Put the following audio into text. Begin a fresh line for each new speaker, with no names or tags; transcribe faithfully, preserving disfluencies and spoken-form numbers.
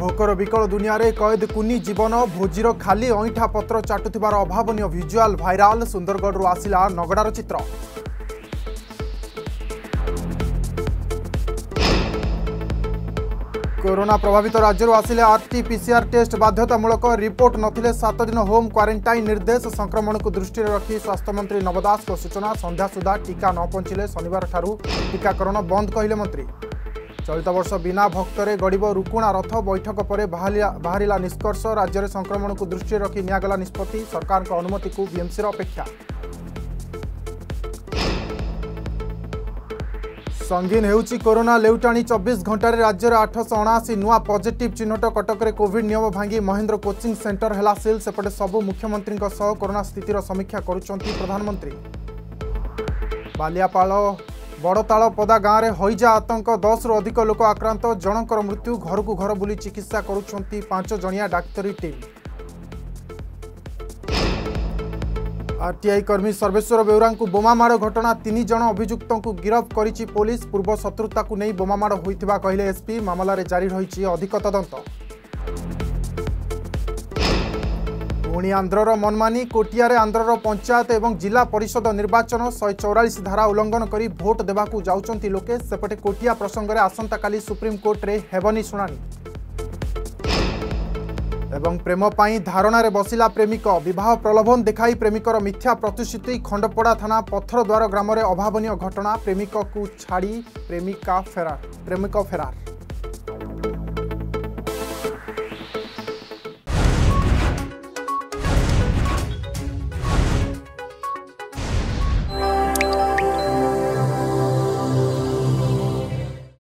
भोकर विकल दुनिया रे कैद कुनी जीवन भोजीर खाली अईठा पत्र चाटुथिबार अभावनीय भिजुआल भाइराल सुंदरगढ़ आसिला नगड़ार चित्र। कोरोना प्रभावित राज्य आसिले आरटीपीसीआर टेस्ट बाध्यतामूलक रिपोर्ट नथिले सात दिन होम क्वारंटाइन निर्देश संक्रमण को दृष्टि रखी स्वास्थ्य मंत्री नवदास को सूचना संध्या सुधा टीका न पहुंचले शनिवार ठारू टीकाकरण बंद कहले मंत्री। चलित वर्ष बिना भक्तरे गड़ब रुकुणा रथ बैठक पर बाहरिला निष्कर्ष राज्य में संक्रमण को दृष्टि रखी नियागला निष्पत्ति सरकार का अनुमति को बीएमसी अपेक्षा। संगीन हेउची कोरोना लेउटाणी चौबीस घंटे राज्य में आठश अणाशी नुआ पॉजिटिव चिन्हट कटक रे कोविड नियम भांगी महेंद्र कोचिंग सेंटर हेला सील सेपटे सबु मुख्यमंत्री कोरोना स्थितिर समीक्षा करुछंती प्रधानमंत्री। बालियापाल बड़ताल पदा गाँव में हईजा आतंक दस रु अधिक लोक आक्रांत जनकर मृत्यु घर को घर बुली चिकित्सा करुछंती पांच जणिया डाक्तरी टीम। आरटीआई कर्मी सर्वेश्वर बेउरा को बोमामाड़ घटना तीन जन अभियुक्त को गिरफ्त करिछि पुलिस पूर्व शत्रुता को नहीं बोमामाड़ होइथिबा कहले एसपी मामला रे जारी रहिछि अधिक तदंत। पुणी आंध्रर मनमानी कोटियारे आंध्रर पंचायत एवं जिला परिषद निर्वाचन शहे चौरालीस धारा उल्लंघन करी भोट देवाकू जाउचंती लोके सेपटे कोटिया प्रसंग में आसंता काली सुप्रीम कोर्ट रे हेबनी शुणानी। एवं प्रेम पाई धारणा रे बसिला प्रेमिक विवाह प्रलोभन देखाई प्रेमिकर मिथ्या प्रतिश्रुति खंडपड़ा थाना पत्थरद्वार ग्राम में अभावनीय घटना प्रेमिक को छाड़ी प्रेमिका फेरार प्रेमिक फेरार।